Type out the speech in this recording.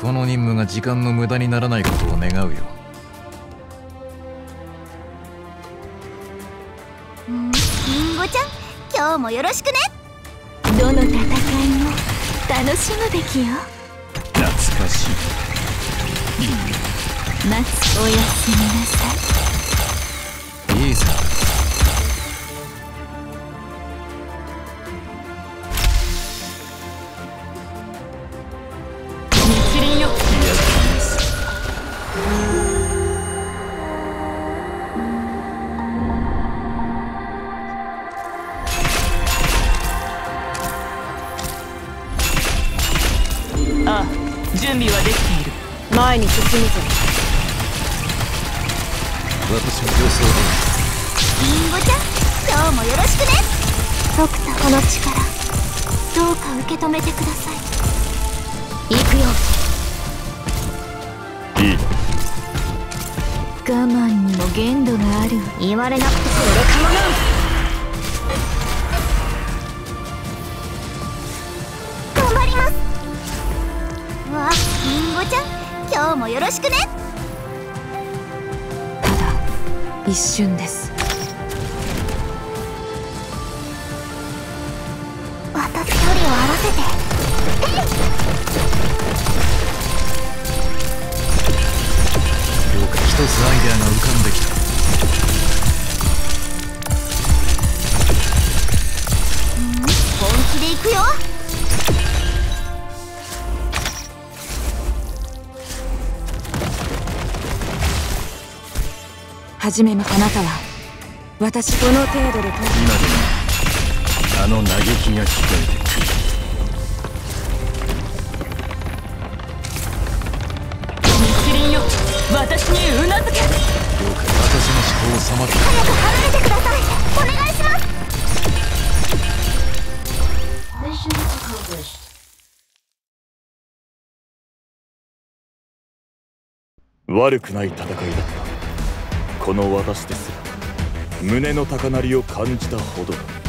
この任務が時間の無駄にならないことを願うよ。 りんごちゃん、今日もよろしくね。 どの戦いも楽しむべきよ。 懐かしい。 待つ。おやすみなさい。 いいさ。 密林よ。ああ、準備はできている。前に進むぞ。 私も予想りんごちゃん、今日もよろしくね。 ドクター、この力どうか受け止めてください。行くよ。 いいだ。 我慢にも限度がある。 言われなくてそれかもな。頑張ります。わあ、りんごちゃん、今日もよろしくね。 ただ一瞬です。 私距離を合わせて。 了解。一つアイデアが浮かんできた。 本気でいくよ。 はじめま。あなたは私この程度で。 今でもあの嘆きが聞こえてくる。 密林よ、私にうなずけ。 了解。私の思考を妨げる。 早く離れてください。お願いします。 悪くない戦いだった。この私ですら胸の高鳴りを感じたほどだ。